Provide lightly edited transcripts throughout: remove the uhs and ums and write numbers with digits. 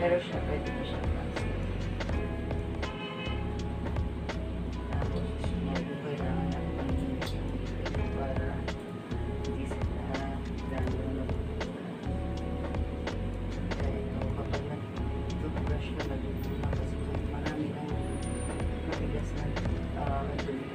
Pero siya, pwede ko siya plastic. Tapos, kailangan natin para hindi sila gano'n. Kaya ito, kapag nag-toothbrush na nag-toothbrush kasi marami ng mabigas na dumi.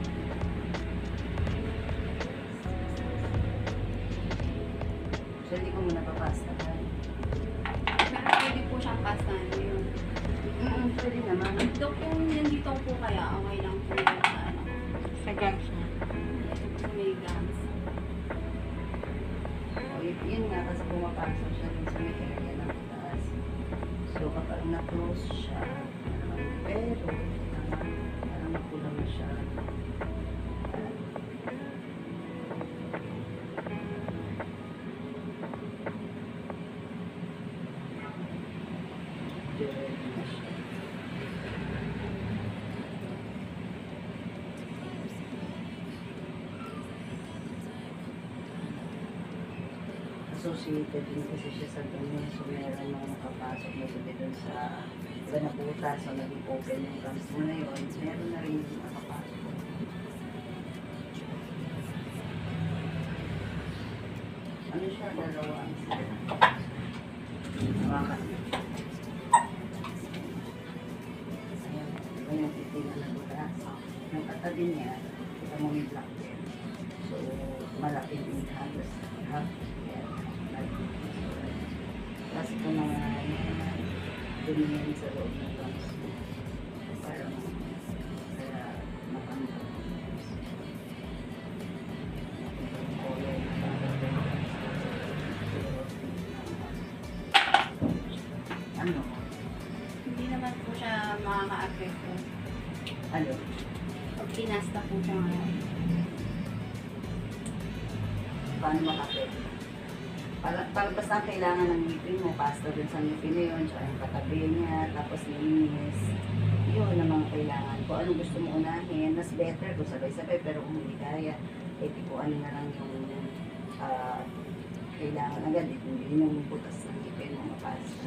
So, hindi ko muna papastahan. Pero pwede po siyang pastahan yun. Pwede naman. Dok, yung nandito po kaya, okay lang po yun sa ano. Sa gums niya. Sa may gums. O, yun nga, kasi pumapasok siya dun sa may area ng taas. So, kapag na-close siya, pero, parang makulang na siya. Direct na siya. Associated din kasi siya sa ganyan. So, meron mga nakapasok na sabi dun sa iba na butas. So, naging open yung gums mo na yun. Meron na rin yung nakapasok. Ano siya? Dalawa ang sila. Hawakan. Ayan. Ito yung titina na butas. Yung katabi niya, kita mo may black din. So, malaki din halos. Half. Tapos ito mga dumiyan sa loob ng gums mo. Parang kaya makamit. Ano? Hindi naman po siya makaka-apekto. Ano? Pag pinasta po siya ngayon. Paano makapit? Para basta kailangan ng ngipin mo, pasta dun sa ngipin na yun, tsaka yung katabi niya, tapos linis. Yun ang mga kailangan. Kung ano gusto mo unahin, mas better kung sabay-sabay, pero kung hindi kaya, eh kung ano na lang yung kailangan agad, hindi yung butas ng ngipin mo, mapasta.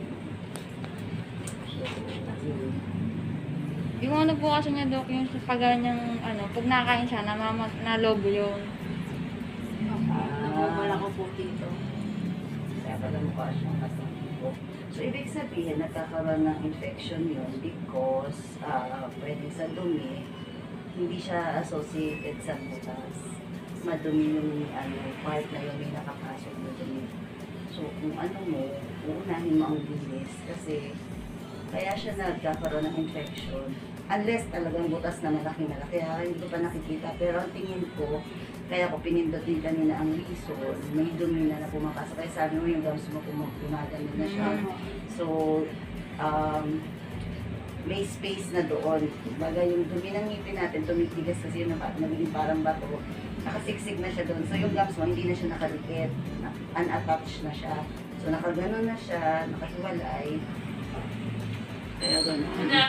So, yun. Yung ano po kasi niya, Dok, yung pag ganyang, pag nakain siya, nalobo yun. Nabubala ko po dito. Kaya pala mukha siyang kasangko. So, ibig sabihin, nagkakaroon ng infection yun because pwede sa dumi, hindi siya associated sa butas. Madumi yung part na yun, may nakapasok na dumi. So, kung ano mo, uunahin mo ang linis kasi kaya siya nagkakaroon ng infection. Unless talagang butas na malaki-malaki, hindi ko pa nakikita. Pero ang tingin ko, kaya ko pinindot din kanina ang reason, may dumi na pumapasok. Kaya sabi mo yung gums mo gumagano na siya. So, may space na doon. Baga yung dumi ng ngipin natin, tumitigas kasi yun nagiging parang bato. Nakasiksik na siya doon. So yung gums mo, hindi na siya nakadikit. Unattached na siya. So nakaganon na siya, nakahiwalay. Kaya gano'n.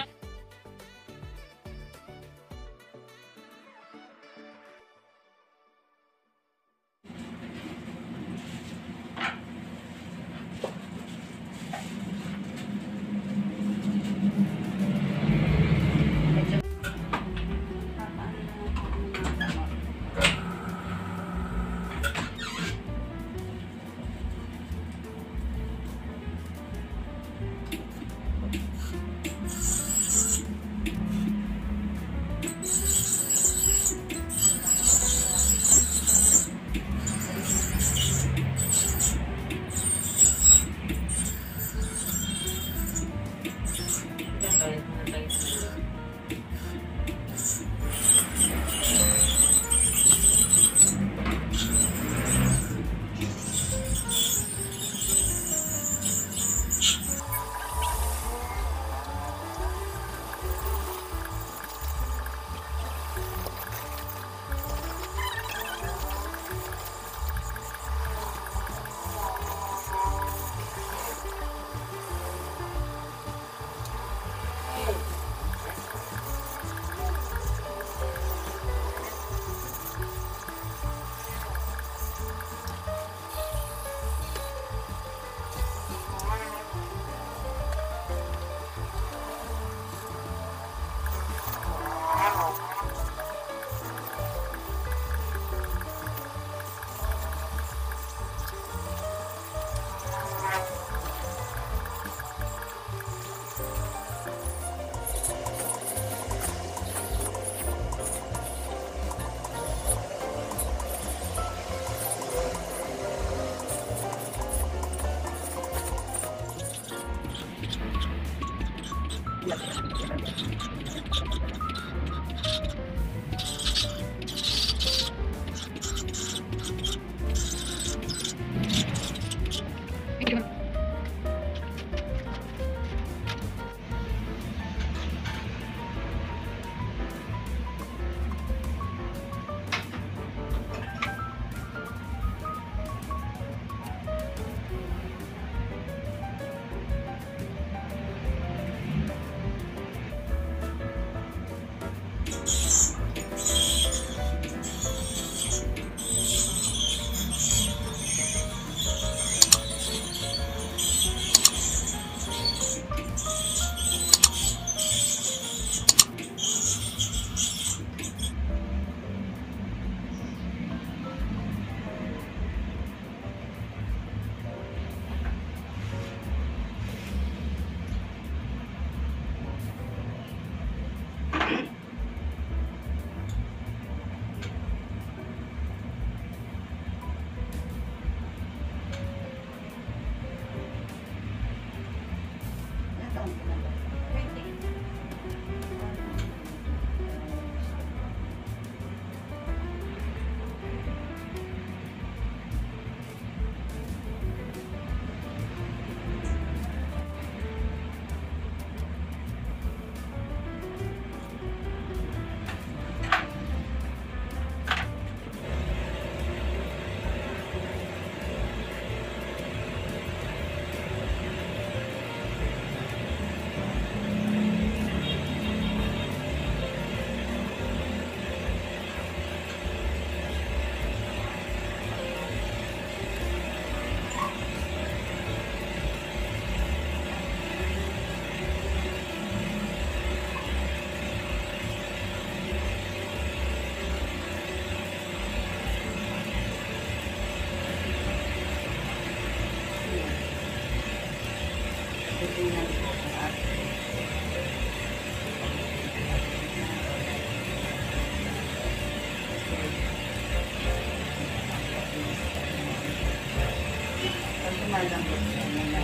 Malambot siya na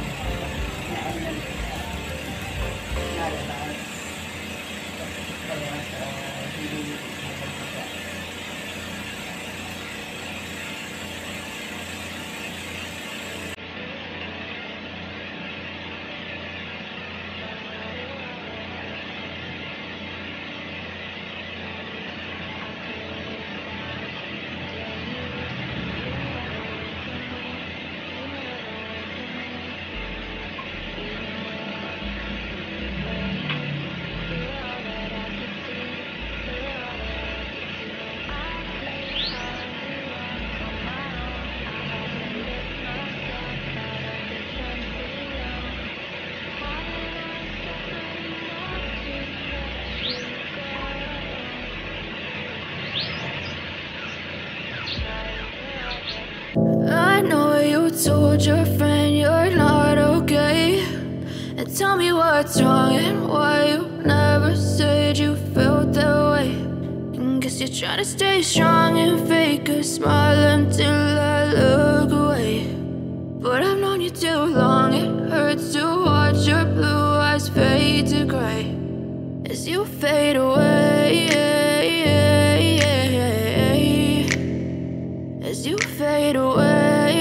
lalabas. Kaya hindi I know you told your friend you're not okay, and tell me what's wrong and why you never said you felt that way. And guess you're trying to stay strong and fake a smile until I look away. But I've known you too long, it hurts to watch your blue eyes fade to gray as you fade away, as you fade away.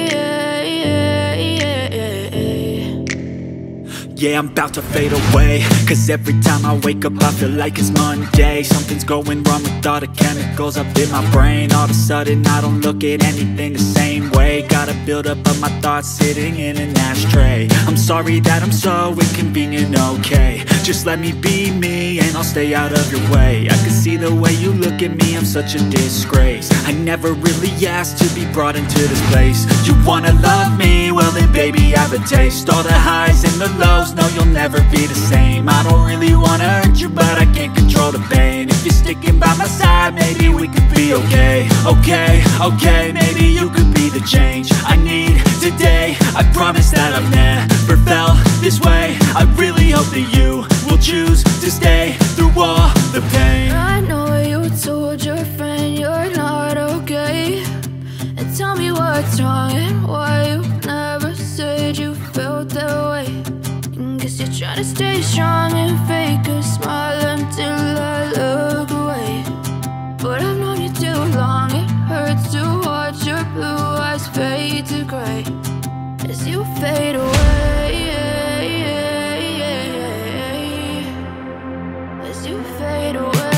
Yeah, I'm about to fade away, cause every time I wake up I feel like it's Monday. Something's going wrong with all the chemicals up in my brain. All of a sudden I don't look at anything the same way. Got a buildup of my thoughts sitting in an ashtray. I'm sorry that I'm so inconvenient, okay. Just let me be me and I'll stay out of your way. I can see the way you look at me, I'm such a disgrace. I never really asked to be brought into this place. You wanna love me? Well then baby have a taste. All the highs and the lows, no you'll never be the same. I don't really wanna hurt you but I can't control the pain. If you're sticking by my side maybe we could be okay. Okay, maybe you could be the change I need today. I promise that I've never felt this way. I really hope that you will choose to stay through all the pain. I know you told your friend you're not okay, and tell me what's wrong and why you never said you felt that way. And guess you're trying to stay strong and fake a smile until I look away. But I've known you too long, it hurts to watch your blue eyes fade to gray as you fade away. As you fade away.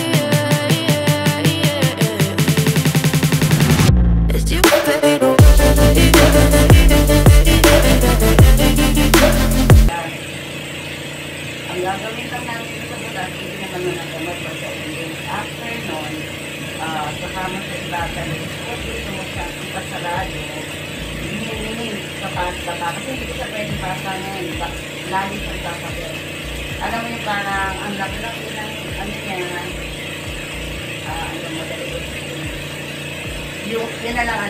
As you fade away. Ang gagawin lang natin sa bulat, hindi naman nanagamot mo sa ending. After nun, saka mo sa ibabalik, kung dito mo siya ipasarado, hinihinig sa baba, kasi hindi ko siya pwede basa ngayon, lali siyang sasakit. Alam mo yung parang, ang laki-laki ng ano niya, ano mo talaga, yung, yun na lang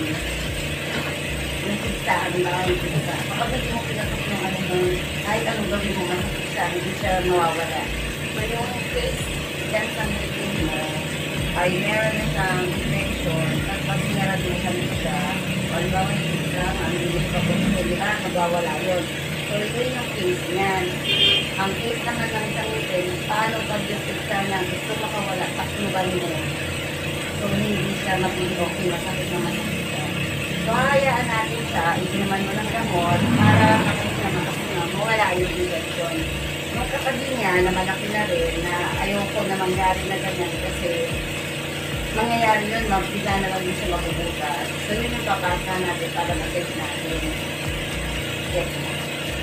yung pizza, yung pizza. Kapag hindi mo pinatok yung ano nun, kahit anong gawin mo ng pizza, hindi siya mawawala. So yung case, dyan sa meeting mo, ay meron na siyang infection, at pag sinarado mo siya nito siya, o ba yung pizza, ano yung kapag di ba, magwawala yun. So ito yung case niyan. Ang case naman ng isang meeting, paano pag yung pizza na gusto makawala, takluban mo. So hindi siya maging okay, masakit na masakit siya. So, hayaan natin siya, inuman mo ng gamot para kapag naman kasi mawala yung infection. Yung kapatid niya na malaki na rin na ayoko na mangyari na ganyan kasi mangyayari yun, magbigla na lang din siya mabubukas. So, yun yung papasa natin para mag-check natin. Check na.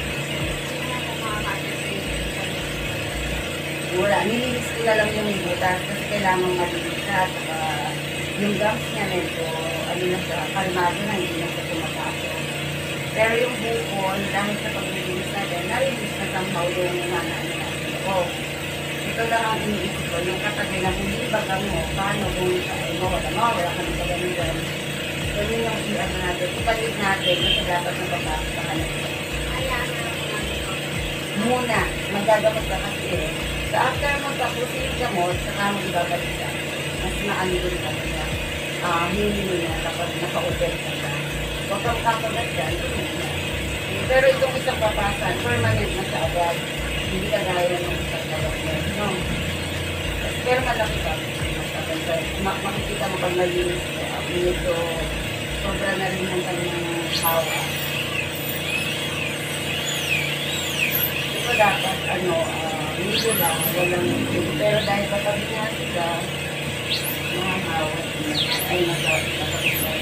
Wala, nililis ko na lang yung butas kasi kailangan malilis siya. Yung gums niya medyo, ano na siya, kalmado na, hindi na siya tumapasok. Pero yung bukol, dahil sa pag-release natin, narilis na somehow yung nanaan natin. Ito lang ang iniisip ko, yung katabi na hindi baga mo, paano kung mawala ka ng pagaling dyan. So yun yung ano natin, ipalit natin, kasi dapat napapasok ka na siya. Muna, magagamot ka kasi eh. So after magpapusin yung gamot, saka mo ibabalik ka. Mas maanigol ka na. Hindi mo na kapag naka-open ka siya. Huwag kang kakagat dyan, hindi na. Pero itong isang papasan, permanent na siya agad. Hindi ka gaya ng isang kalagyan. No? Pero malaki ka. Makikita mo pag nalinis ko. Medyo sobra na rin ang kanyang hawa. Ito dapat, hindi ko lang, walang pero dahil kapag inasi ka, mahahawa ay nakapagsasabi.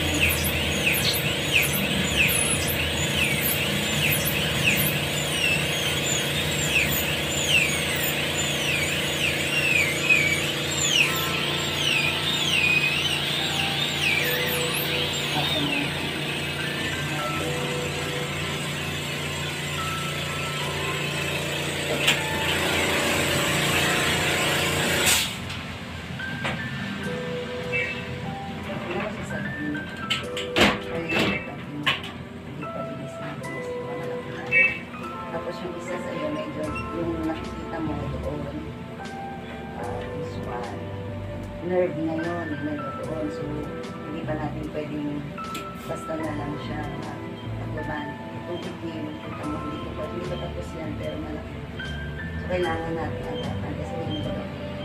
Tapos yung isa sa iyo, medyo yung nakikita mo doon, this one, nerve na yun, doon. So, hindi pa natin pwedeng basta na lang siya takluban. Itong itim, kita mo, hindi pa tapos yan, pero malaki. So, kailangan natin agapan kasi hindi ba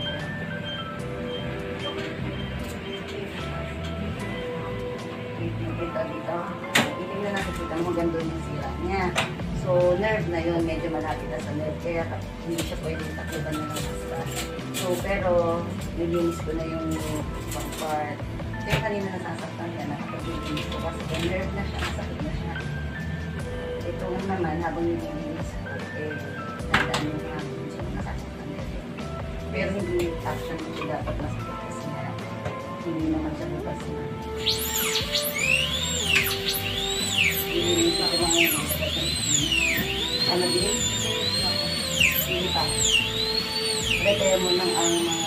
dito. Itim na nakikita mo, ganda yung sila niya. So, nerve na yun, medyo malapit na sa nerve, kaya hindi siya pwedeng takluban na lang basta. So, pero, nilinis ko na yung pang part. Kaya kanina nasasaktan ka na kapag nilinis ko kasi yung nerve na siya, nasakit na siya. Ito naman, habang nilinis ko, dadaan yung hangin siya, nasakit na nerve. Pero hindi action mo siya dapat masakit kasi nga, hindi naman siya bukas na. Nilinis ako ngayon. Ano din? Hindi pa. Prepare mo ng ang mga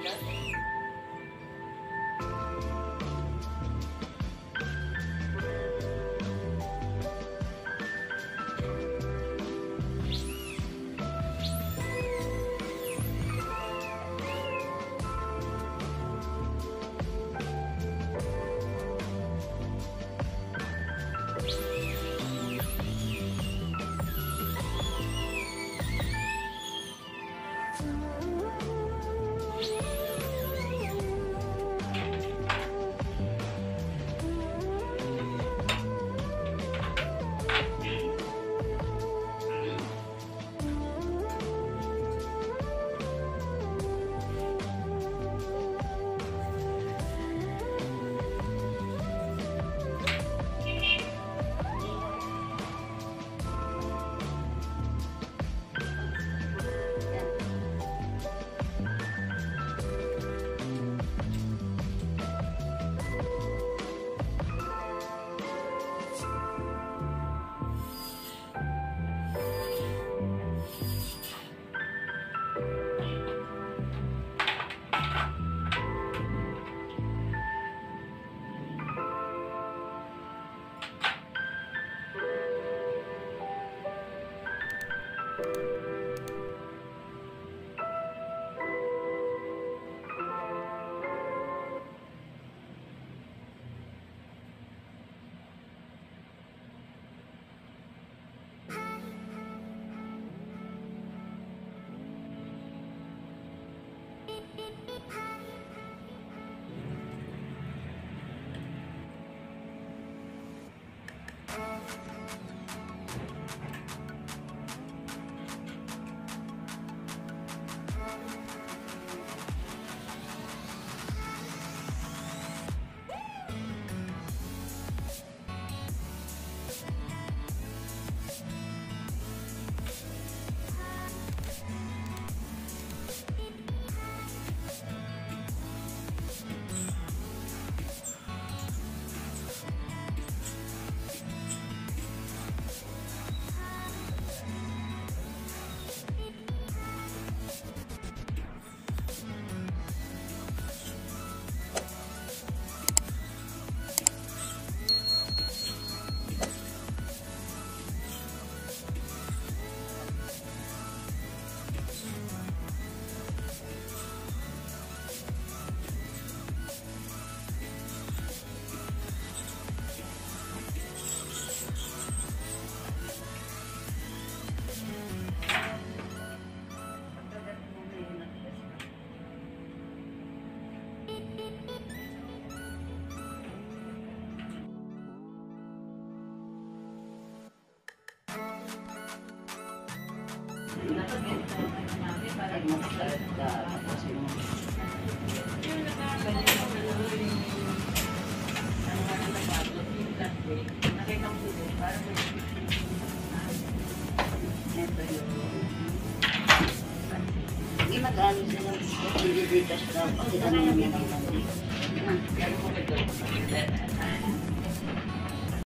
Hindi mag-ano sila. Hindi Gcash daw. Kasi ano naman ang